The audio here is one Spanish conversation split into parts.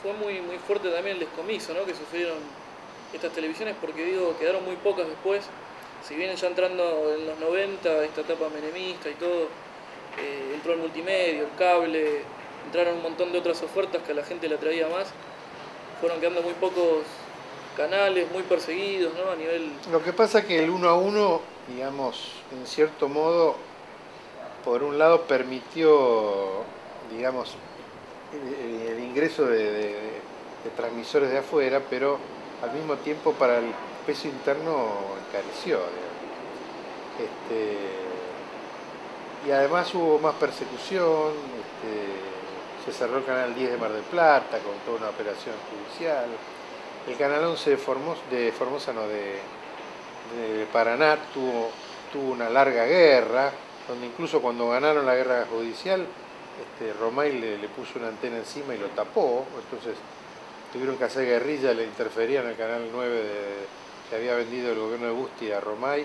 fue muy fuerte también el descomiso, ¿no?, que sufrieron estas televisiones, porque digo, quedaron muy pocas después. Si vienen ya entrando en los 90, esta etapa menemista y todo, entró el multimedia, el cable, entraron un montón de otras ofertas que a la gente le atraía más. Fueron quedando muy pocos canales, muy perseguidos, ¿no?, a nivel... Lo que pasa es que el 1 a 1, digamos, en cierto modo, por un lado permitió, digamos, el ingreso de transmisores de afuera, pero al mismo tiempo para el peso interno encareció, y además hubo más persecución, se cerró el canal 10 de Mar del Plata con toda una operación judicial. El canal 11 de Formosa, no, de Paraná tuvo una larga guerra, donde incluso cuando ganaron la guerra judicial, Romay le puso una antena encima y lo tapó, entonces tuvieron que hacer guerrilla, le interferían al canal 9 que había vendido el gobierno de Busti a Romay,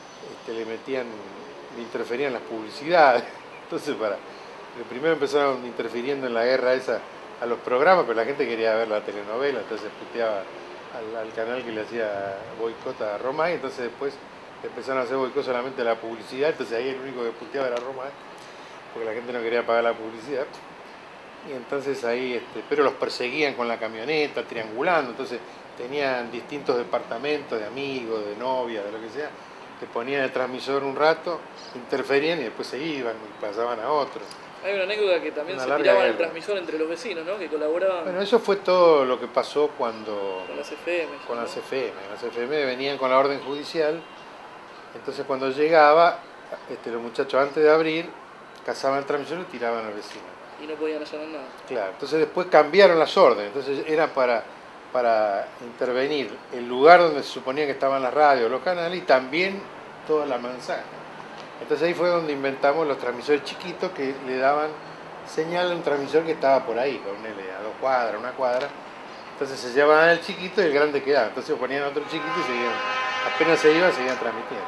le interferían las publicidades. Entonces, primero empezaron interfiriendo en la guerra esa a los programas, pero la gente quería ver la telenovela, entonces puteaba al canal que le hacía boicot a Romay, entonces después empezaron a hacer boicot solamente a la publicidad, entonces ahí el único que puteaba era Romay, porque la gente no quería pagar la publicidad. Y entonces ahí, pero los perseguían con la camioneta, triangulando, entonces tenían distintos departamentos de amigos, de novias, de lo que sea, que ponían el transmisor un rato, interferían y después se iban y pasaban a otros. Hay una anécdota que también se tiraban el transmisor entre los vecinos, ¿no?, que colaboraban. Bueno, eso fue todo lo que pasó cuando... Con las FM. Con las FM. Las FM venían con la orden judicial, entonces cuando llegaba, los muchachos antes de abrir, cazaban el transmisor y tiraban al vecino. Y no podían hacer nada. Claro, entonces después cambiaron las órdenes, entonces era para intervenir el lugar donde se suponía que estaban las radios, los canales y también toda la manzana. Entonces ahí fue donde inventamos los transmisores chiquitos que le daban señal a un transmisor que estaba por ahí, con a 2 cuadras, 1 cuadra. Entonces se llevaban el chiquito y el grande quedaba. Entonces ponían otro chiquito y seguían, apenas se iban, seguían transmitiendo.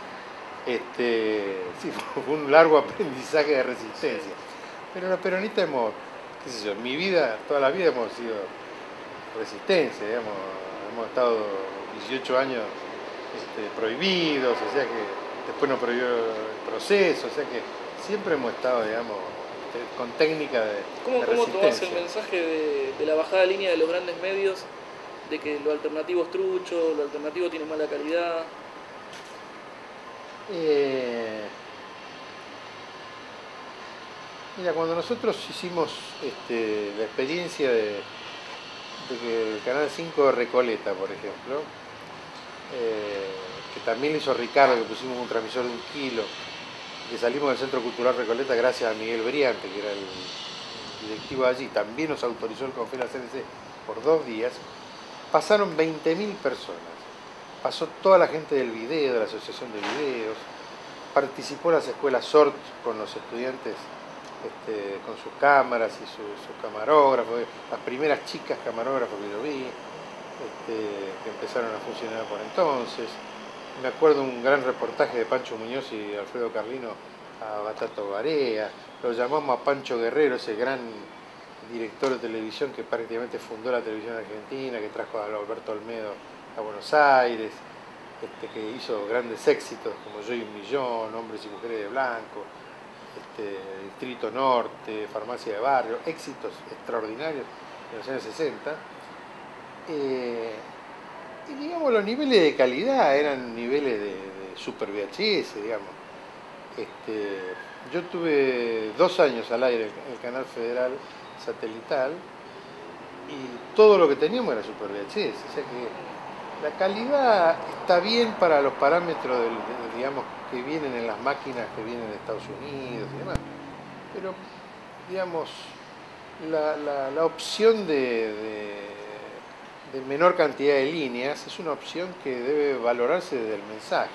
Sí, fue un largo aprendizaje de resistencia. Pero los peronistas qué sé yo, mi vida, toda la vida hemos sido resistencia, digamos, hemos estado 18 años prohibidos, o sea que después nos prohibió el proceso, o sea que siempre hemos estado, digamos, con técnica de ¿Cómo resistencia. tomás el mensaje de la bajada de línea de los grandes medios, de que lo alternativo es trucho, lo alternativo tiene mala calidad? Mira, cuando nosotros hicimos la experiencia de que el Canal 5 de Recoleta, por ejemplo, que también lo hizo Ricardo, que pusimos un transmisor de 1 kilo, que salimos del Centro Cultural Recoleta gracias a Miguel Briante, que era el directivo de allí, también nos autorizó el CONFENA CNC por 2 días, pasaron 20.000 personas, pasó toda la gente del video, de la Asociación de Videos, participó las escuelas SORT con los estudiantes con sus cámaras y sus camarógrafos, las primeras chicas camarógrafos que yo vi, que empezaron a funcionar por entonces. Me acuerdo un gran reportaje de Pancho Muñoz y Alfredo Carlino a Batato Barea, lo llamamos a Pancho Guerrero, ese gran director de televisión que prácticamente fundó la televisión argentina, que trajo a Alberto Olmedo a Buenos Aires, que hizo grandes éxitos como Yo y un Millón, Hombres y Mujeres de Blanco, Distrito Norte, Farmacia de Barrio, éxitos extraordinarios en los años 60. Y digamos, los niveles de calidad eran niveles de Super VHS, digamos. Yo tuve 2 años al aire en el canal federal satelital y todo lo que teníamos era Super VHS, o sea que la calidad está bien para los parámetros digamos, que vienen en las máquinas que vienen de Estados Unidos y demás, pero digamos la opción de menor cantidad de líneas es una opción que debe valorarse desde el mensaje.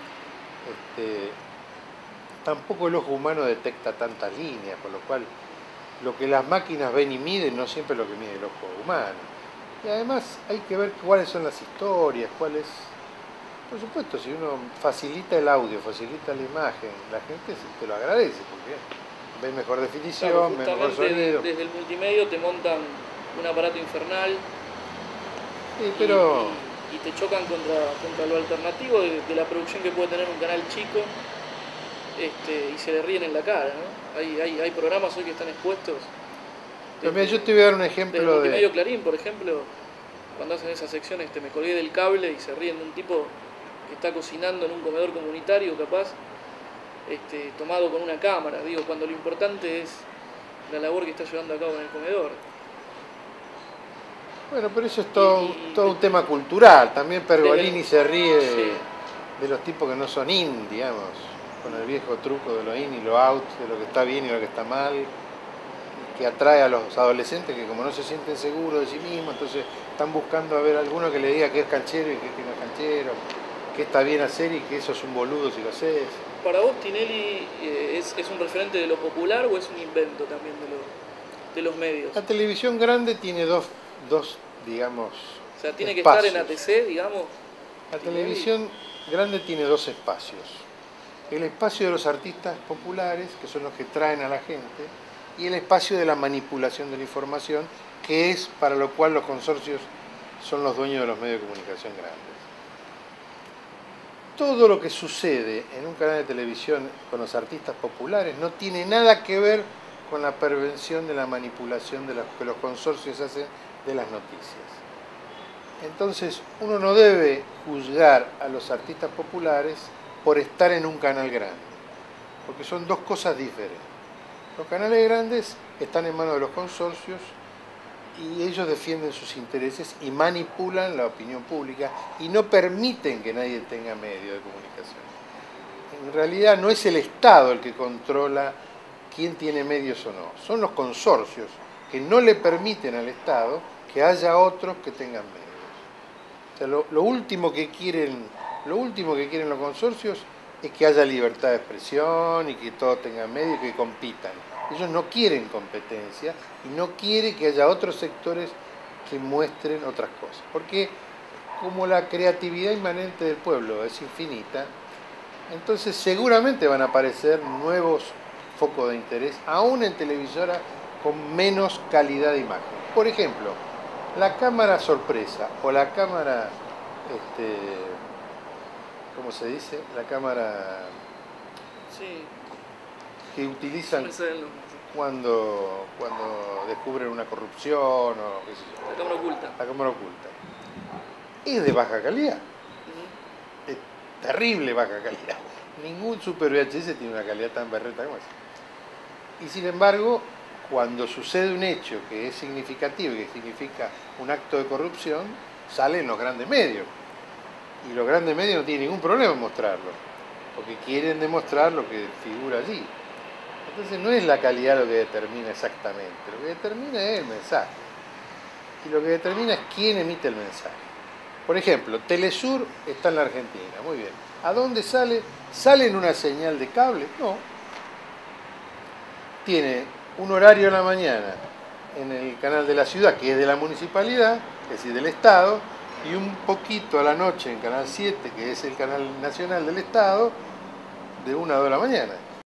Tampoco el ojo humano detecta tantas líneas, por lo cual lo que las máquinas ven y miden no siempre es lo que mide el ojo humano. Y además hay que ver cuáles son las historias, por supuesto, si uno facilita el audio, facilita la imagen, la gente te lo agradece porque ve mejor definición, Claro, ve mejor sonido. Desde el multimedio te montan un aparato infernal. Sí, pero... Y te chocan contra lo alternativo de la producción que puede tener un canal chico, y se le ríen en la cara, ¿no? Hay programas hoy que están expuestos. Pero mira, yo te voy a dar un Desde ejemplo Multimedio de... Clarín, por ejemplo, cuando hacen esa sección, me colgué del cable y se ríen de un tipo que está cocinando en un comedor comunitario, capaz, tomado con una cámara. Digo, cuando lo importante es la labor que está llevando a cabo en el comedor. Bueno, pero eso es todo un tema cultural. También Pergolini se ríe Sí. de los tipos que no son in, digamos, con el viejo truco de lo in y lo out, de lo que está bien y lo que está mal, que atrae a los adolescentes que como no se sienten seguros de sí mismos, entonces están buscando a ver alguno que le diga que es canchero y que no es canchero, que está bien hacer y que eso es un boludo si lo haces. ¿Para vos Tinelli es un referente de lo popular o es un invento también de los medios? La televisión grande tiene dos digamos, O sea, tiene espacios. que estar en ATC, digamos. La Tinelli. televisión grande tiene dos espacios. El espacio de los artistas populares, que son los que traen a la gente, y el espacio de la manipulación de la información, que es para lo cual los consorcios son los dueños de los medios de comunicación grandes. Todo lo que sucede en un canal de televisión con los artistas populares no tiene nada que ver con la pervención de la manipulación de que los consorcios hacen de las noticias. Entonces, uno no debe juzgar a los artistas populares por estar en un canal grande, porque son dos cosas diferentes. Los canales grandes están en manos de los consorcios y ellos defienden sus intereses y manipulan la opinión pública y no permiten que nadie tenga medio de comunicación. En realidad no es el Estado el que controla quién tiene medios o no, son los consorcios que no le permiten al Estado que haya otros que tengan medios. O sea, lo último que quieren los consorcios es que haya libertad de expresión y que todos tengan medios y que compitan. Ellos no quieren competencia y no quieren que haya otros sectores que muestren otras cosas. Porque como la creatividad inmanente del pueblo es infinita, entonces seguramente van a aparecer nuevos focos de interés, aún en televisora con menos calidad de imagen. Por ejemplo, la cámara sorpresa o la cámara, ¿cómo se dice? La cámara Sí. que utilizan cuando descubren una corrupción o qué sé yo. La cámara oculta. La cámara oculta. Es de baja calidad. Es terrible baja calidad. Ningún Super VHS tiene una calidad tan berreta como esa. Y sin embargo, cuando sucede un hecho que es significativo y que significa un acto de corrupción, salen los grandes medios. Y los grandes medios no tienen ningún problema en mostrarlo, porque quieren demostrar lo que figura allí. Entonces no es la calidad lo que determina exactamente, lo que determina es el mensaje. Y lo que determina es quién emite el mensaje. Por ejemplo, Telesur está en la Argentina, muy bien. ¿A dónde sale? ¿Sale en una señal de cable? No. Tiene un horario en la mañana en el canal de la ciudad, que es de la municipalidad, es decir, del Estado, y un poquito a la noche en Canal 7, que es el canal nacional del Estado, de 1 a 2 de la mañana.